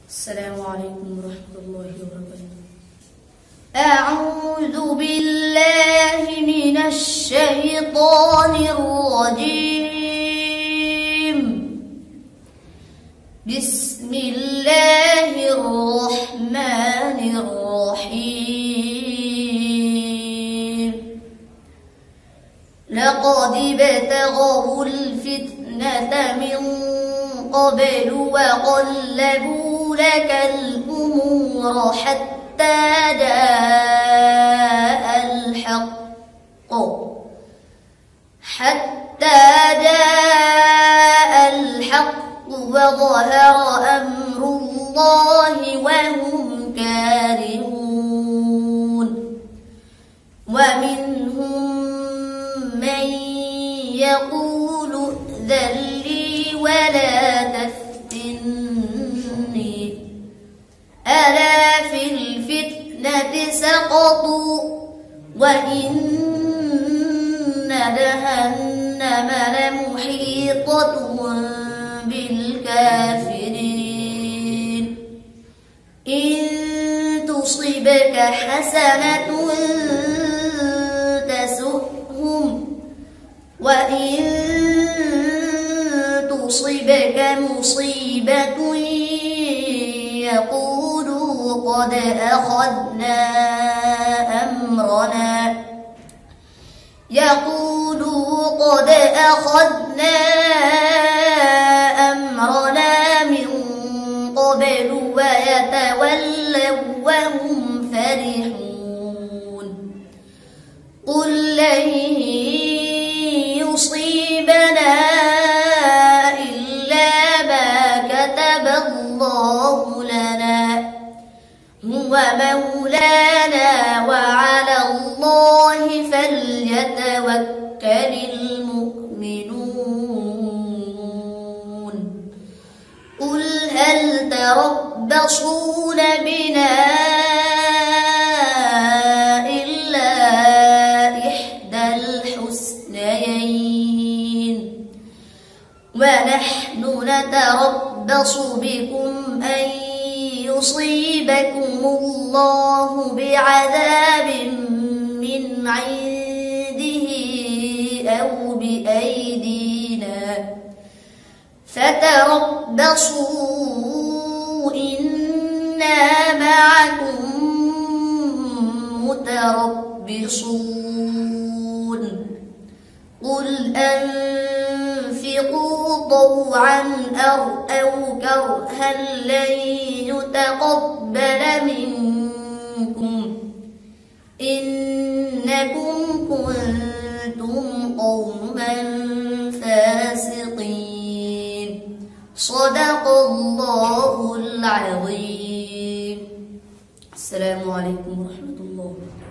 السلام عليكم ورحمة الله وبركاته. أعوذ بالله من الشيطان الرجيم. بسم الله الرحمن الرحيم. لقد ابتغوا الفتنة من قبل وقلبوا لك الأمور حتى جاء الحق وظهر أمر الله وهم كارهون. ومنهم من يقول ائذن لي ولا تفتني ألا في الفتنة سقطوا وإن جهنم لمحيطة بالكافرين. إن تصبك حسنة تسؤهم وإن تصبك مصيبة يقولوا قد أخذنا أمرنا من قبل ويتولوا وهم فرحون. قل لن يصيبنا إلا ما كتب الله لنا هو مولانا وعلى الله فليتوكل المؤمنون. قل هل تربصون بنا إلا إحدى الحسنيين ونحن نتربص بكم أن يصيبكم الله بعذاب من عنده أو بأيدينا فتربصوا إنا معكم متربصون. قل أنفقوا طوعا أو كرها لن يتقبل منكم إنكم كنتم قوما فاسقين. صدق الله العظيم. السلام عليكم ورحمة الله.